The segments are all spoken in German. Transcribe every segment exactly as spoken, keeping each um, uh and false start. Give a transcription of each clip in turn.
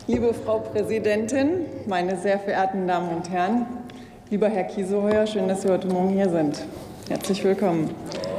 Liebe Frau Präsidentin, meine sehr verehrten Damen und Herren, lieber Herr Kiesewetter, schön, dass Sie heute Morgen hier sind. Herzlich willkommen.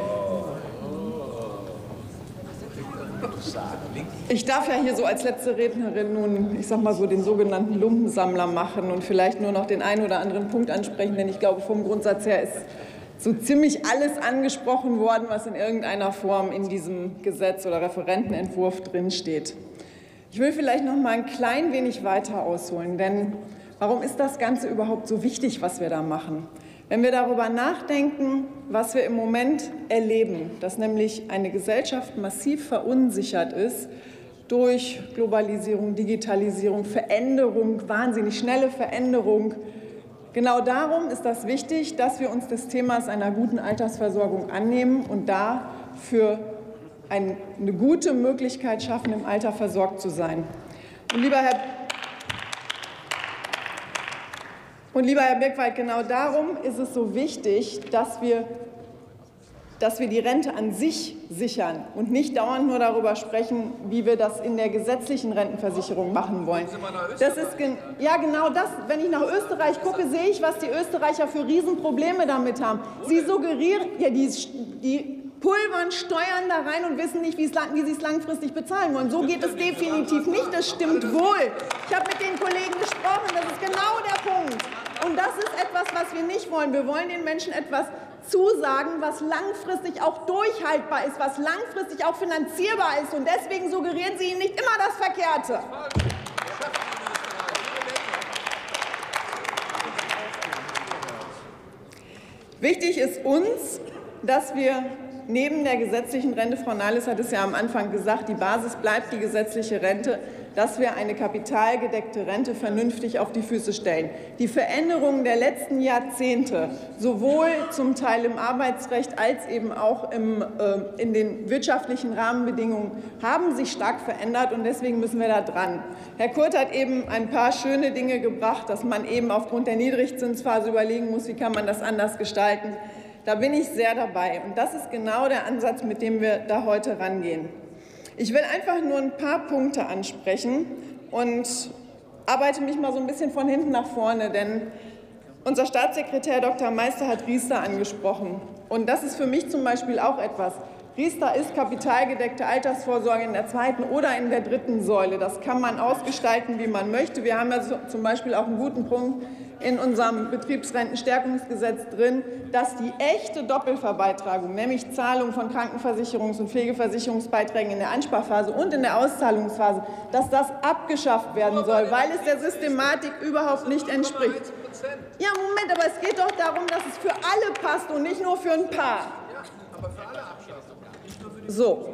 Ich darf ja hier so als letzte Rednerin nun, ich sag mal so, den sogenannten Lumpensammler machen und vielleicht nur noch den einen oder anderen Punkt ansprechen, denn ich glaube, vom Grundsatz her ist so ziemlich alles angesprochen worden, was in irgendeiner Form in diesem Gesetz oder Referentenentwurf drinsteht. Ich will vielleicht noch mal ein klein wenig weiter ausholen, denn warum ist das Ganze überhaupt so wichtig, was wir da machen? Wenn wir darüber nachdenken, was wir im Moment erleben, dass nämlich eine Gesellschaft massiv verunsichert ist durch Globalisierung, Digitalisierung, Veränderung, wahnsinnig schnelle Veränderung. Genau darum ist das wichtig, dass wir uns des Themas einer guten Altersversorgung annehmen und dafür eine gute Möglichkeit schaffen, im Alter versorgt zu sein. Und lieber Herr, und lieber Herr Birkwald, genau darum ist es so wichtig, dass wir, dass wir die Rente an sich sichern und nicht dauernd nur darüber sprechen, wie wir das in der gesetzlichen Rentenversicherung machen wollen. Das ist ja genau das. Wenn ich nach Österreich gucke, sehe ich, was die Österreicher für Riesenprobleme damit haben. Sie suggerieren, ja, die, die pulvern Steuern da rein und wissen nicht, wie sie es langfristig bezahlen wollen. So geht es definitiv nicht. Das stimmt wohl. Ich habe mit den Kollegen gesprochen. Das ist genau der Punkt. Und das ist etwas, was wir nicht wollen. Wir wollen den Menschen etwas zusagen, was langfristig auch durchhaltbar ist, was langfristig auch finanzierbar ist. Und deswegen suggerieren Sie ihnen nicht immer das Verkehrte. Wichtig ist uns, dass wir neben der gesetzlichen Rente, Frau Nahles hat es ja am Anfang gesagt, die Basis bleibt die gesetzliche Rente, dass wir eine kapitalgedeckte Rente vernünftig auf die Füße stellen. Die Veränderungen der letzten Jahrzehnte, sowohl zum Teil im Arbeitsrecht als eben auch im, äh, in den wirtschaftlichen Rahmenbedingungen, haben sich stark verändert, und deswegen müssen wir da dran. Herr Kurt hat eben ein paar schöne Dinge gebracht, dass man eben aufgrund der Niedrigzinsphase überlegen muss, wie kann man das anders gestalten. Da bin ich sehr dabei, und das ist genau der Ansatz, mit dem wir da heute rangehen. Ich will einfach nur ein paar Punkte ansprechen und arbeite mich mal so ein bisschen von hinten nach vorne, denn unser Staatssekretär Doktor Meister hat Riester angesprochen, und das ist für mich zum Beispiel auch etwas. Riester ist kapitalgedeckte Altersvorsorge in der zweiten oder in der dritten Säule. Das kann man ausgestalten, wie man möchte. Wir haben ja zum Beispiel auch einen guten Punkt in unserem Betriebsrentenstärkungsgesetz drin, dass die echte Doppelverbeitragung, nämlich Zahlung von Krankenversicherungs- und Pflegeversicherungsbeiträgen in der Ansparphase und in der Auszahlungsphase, dass das abgeschafft werden soll, weil es der Systematik überhaupt nicht entspricht. Ja, Moment, aber es geht doch darum, dass es für alle passt und nicht nur für ein paar. Ja, aber für alle abschaffen. So.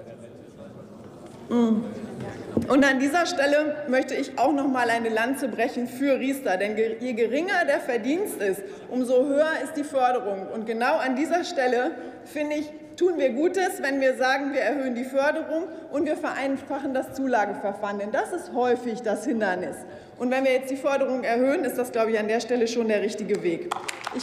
Und an dieser Stelle möchte ich auch noch mal eine Lanze brechen für Riester, denn je geringer der Verdienst ist, umso höher ist die Förderung. Und genau an dieser Stelle, finde ich, tun wir Gutes, wenn wir sagen, wir erhöhen die Förderung und wir vereinfachen das Zulageverfahren, denn das ist häufig das Hindernis. Und wenn wir jetzt die Förderung erhöhen, ist das, glaube ich, an der Stelle schon der richtige Weg. Ich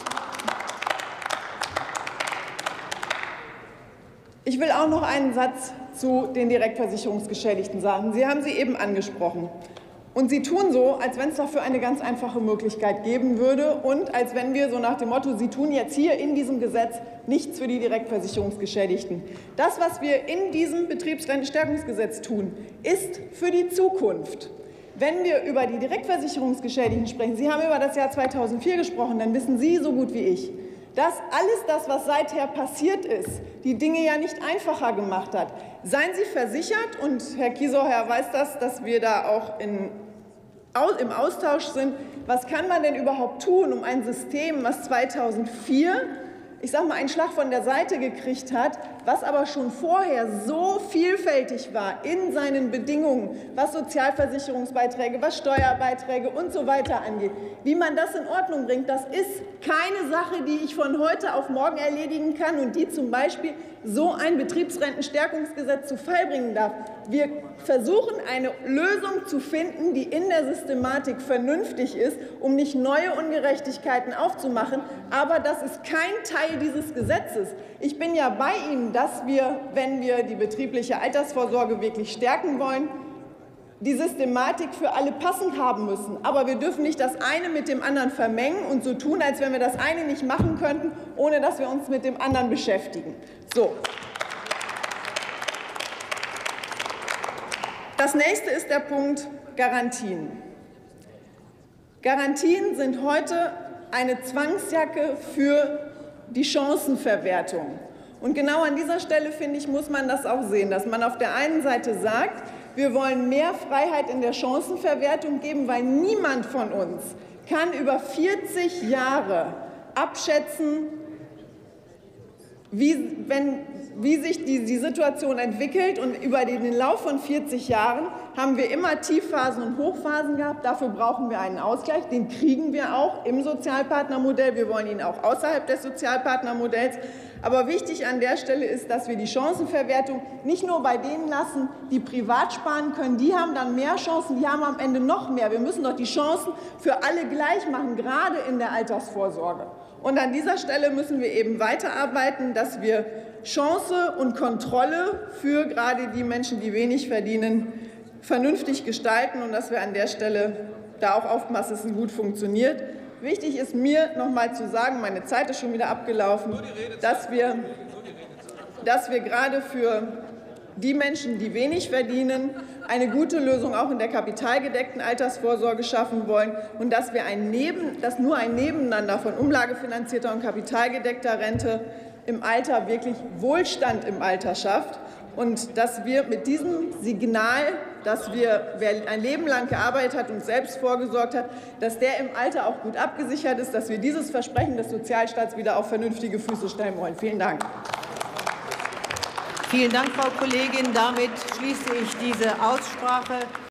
Ich will auch noch einen Satz zu den Direktversicherungsgeschädigten sagen. Sie haben sie eben angesprochen. Und Sie tun so, als wenn es dafür eine ganz einfache Möglichkeit geben würde und als wenn wir so nach dem Motto, Sie tun jetzt hier in diesem Gesetz nichts für die Direktversicherungsgeschädigten. Das, was wir in diesem Betriebsrentenstärkungsgesetz tun, ist für die Zukunft. Wenn wir über die Direktversicherungsgeschädigten sprechen, Sie haben über das Jahr zweitausendvier gesprochen, dann wissen Sie so gut wie ich, dass alles das, was seither passiert ist, die Dinge ja nicht einfacher gemacht hat. Seien Sie versichert, und Herr Kiesewetter weiß das, dass wir da auch in, im Austausch sind, was kann man denn überhaupt tun, um ein System, was zweitausendvier, ich sage mal, einen Schlag von der Seite gekriegt hat, was aber schon vorher so vielfältig war in seinen Bedingungen, was Sozialversicherungsbeiträge, was Steuerbeiträge und so weiter angeht. Wie man das in Ordnung bringt, das ist keine Sache, die ich von heute auf morgen erledigen kann und die zum Beispiel so ein Betriebsrentenstärkungsgesetz zu Fall bringen darf. Wir versuchen, eine Lösung zu finden, die in der Systematik vernünftig ist, um nicht neue Ungerechtigkeiten aufzumachen. Aber das ist kein Teil dieses Gesetzes. Ich bin ja bei Ihnen, dass wir, wenn wir die betriebliche Altersvorsorge wirklich stärken wollen, die Systematik für alle passend haben müssen. Aber wir dürfen nicht das eine mit dem anderen vermengen und so tun, als wenn wir das eine nicht machen könnten, ohne dass wir uns mit dem anderen beschäftigen. So. Das nächste ist der Punkt Garantien. Garantien sind heute eine Zwangsjacke für die Chancenverwertung. Und genau an dieser Stelle, finde ich, muss man das auch sehen, dass man auf der einen Seite sagt, wir wollen mehr Freiheit in der Chancenverwertung geben, weil niemand von uns kann über vierzig Jahre abschätzen, wie, wenn, wie sich die, die Situation entwickelt. Und über den Lauf von vierzig Jahren haben wir immer Tiefphasen und Hochphasen gehabt. Dafür brauchen wir einen Ausgleich. Den kriegen wir auch im Sozialpartnermodell. Wir wollen ihn auch außerhalb des Sozialpartnermodells. Aber wichtig an der Stelle ist, dass wir die Chancenverwertung nicht nur bei denen lassen, die privat sparen können. Die haben dann mehr Chancen, die haben am Ende noch mehr. Wir müssen doch die Chancen für alle gleich machen, gerade in der Altersvorsorge. Und an dieser Stelle müssen wir eben weiterarbeiten, dass wir Chance und Kontrolle für gerade die Menschen, die wenig verdienen, vernünftig gestalten und dass wir an der Stelle da auch aufpassen, dass es gut funktioniert. Wichtig ist mir, noch mal zu sagen, meine Zeit ist schon wieder abgelaufen, dass wir, dass wir gerade für die Menschen, die wenig verdienen, eine gute Lösung auch in der kapitalgedeckten Altersvorsorge schaffen wollen und dass wir ein Neben, dass nur ein Nebeneinander von umlagefinanzierter und kapitalgedeckter Rente im Alter wirklich Wohlstand im Alter schafft und dass wir mit diesem Signal, dass wir, wer ein Leben lang gearbeitet hat und selbst vorgesorgt hat, dass der im Alter auch gut abgesichert ist, dass wir dieses Versprechen des Sozialstaats wieder auf vernünftige Füße stellen wollen. Vielen Dank. Vielen Dank, Frau Kollegin. Damit schließe ich diese Aussprache.